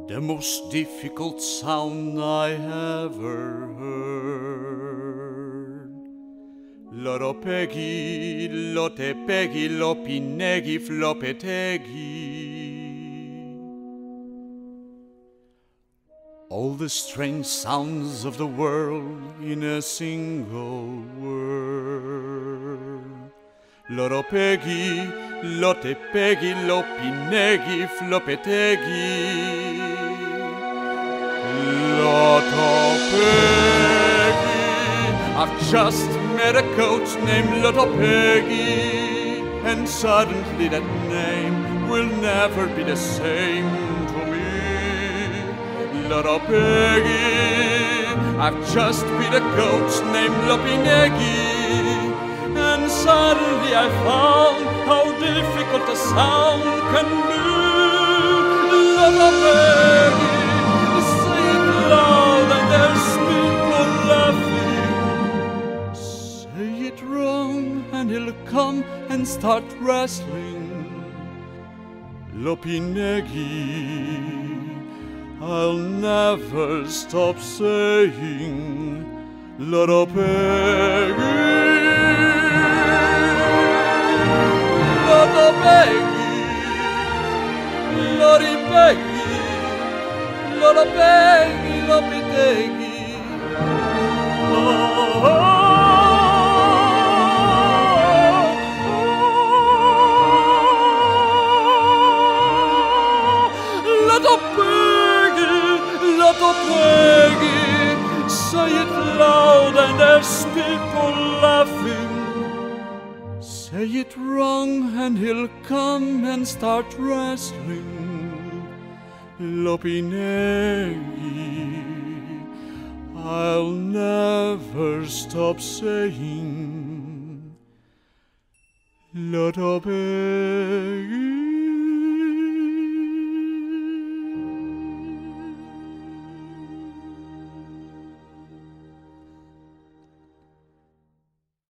The most difficult sound I ever heard. Loropegi, lotepegi, lopinegi, flopetegi. All the strange sounds of the world in a single word. Loropegi, lotepegi, lopinegi, flopetegi. Lotopegi, I've just met a coach named Lotopegi, and suddenly that name will never be the same to me. Lotopegi, I've just met a coach named Lopinegi, and suddenly I found how difficult a sound can be. Lotopegi, say it loud and there's people laughing. Say it wrong and he'll come and start wrestling. Lopinegi, I'll never stop saying Lotopegi. Lotopegi, Lotipegi, Lotopegi, Lopitegi. Lotopegi, Lotopegi, say it loud and there's people laughing. Say it wrong and he'll come and start wrestling. Lopinegi, I'll never stop saying Lotopegi.